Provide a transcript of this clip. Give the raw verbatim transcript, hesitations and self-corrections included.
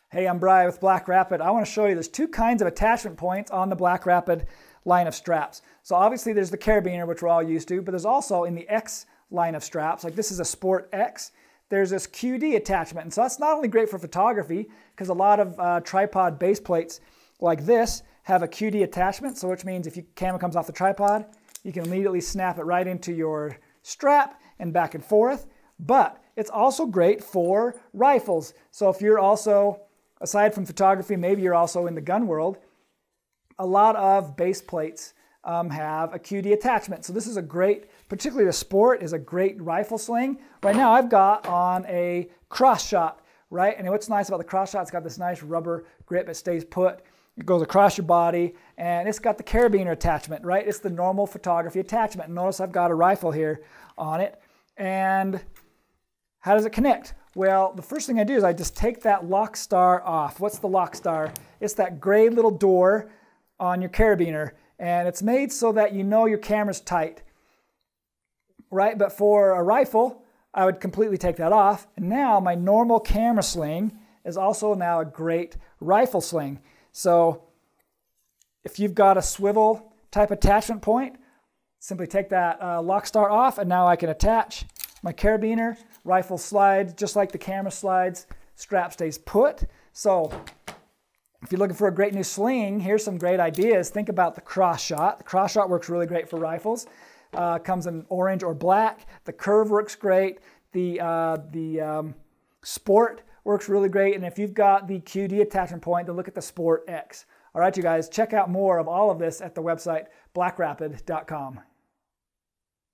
Hey, I'm Brian with BlackRapid. I want to show you there's two kinds of attachment points on the BlackRapid line of straps. So obviously there's the carabiner, which we're all used to, but there's also in the X line of straps, like this is a Sport X, there's this Q D attachment. And so that's not only great for photography, because a lot of uh, tripod base plates like this have a Q D attachment, so which means if your camera comes off the tripod, you can immediately snap it right into your strap and back and forth. But it's also great for rifles. So if you're also, aside from photography, maybe you're also in the gun world, a lot of base plates um, have a Q D attachment. So this is a great, particularly the Sport is a great rifle sling. Right now I've got on a cross shot, right? And what's nice about the cross shot, it's got this nice rubber grip, it stays put. It goes across your body, and it's got the carabiner attachment, right? It's the normal photography attachment. Notice I've got a rifle here on it. And how does it connect? Well, the first thing I do is I just take that lock star off. What's the lock star? It's that gray little door on your carabiner, and it's made so that you know your camera's tight, right? But for a rifle, I would completely take that off. And now my normal camera sling is also now a great rifle sling. So if you've got a swivel type attachment point, simply take that uh, lock star off, and now I can attach my carabiner. Rifle slides just like the camera slides. Strap stays put. So if you're looking for a great new sling, here's some great ideas. Think about the cross shot. The cross shot works really great for rifles. Uh, comes in orange or black. The curve works great. The, uh, the um, Sport works really great. And if you've got the Q D attachment point, then look at the Sport X. All right, you guys, check out more of all of this at the website black rapid dot com.